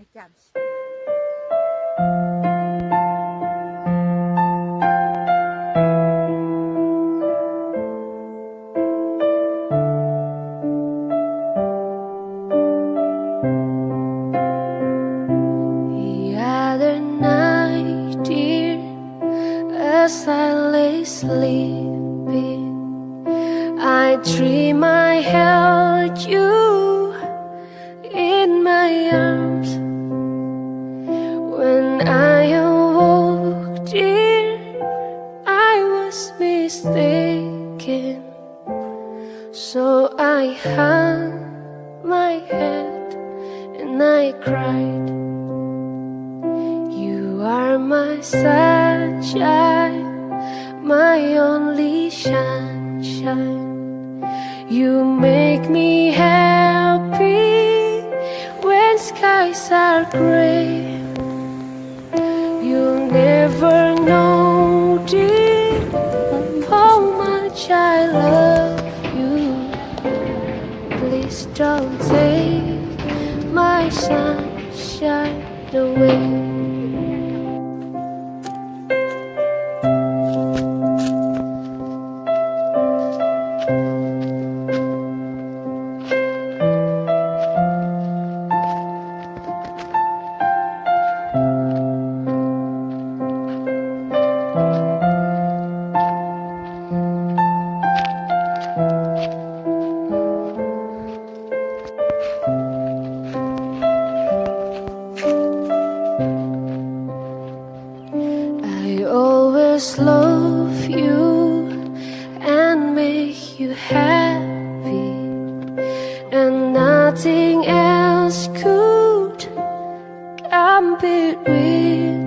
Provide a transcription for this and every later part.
잠시. The other night, dear, as I lay sleeping, I dream I held you in my arms. When I awoke, dear, I was mistaken. So I hung my head and I cried. You are my sunshine, my only sunshine. You make me happy when skies are gray. You'll never know, dear, how much I love you. Please don't take my sunshine away. I always love you and make you happy, and nothing else could come between.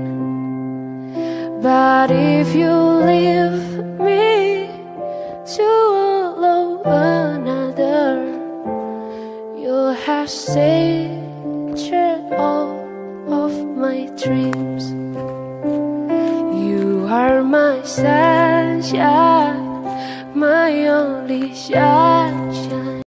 But if you leave me to love another, you'll have saved all of my dreams. You are my sunshine, my only sunshine.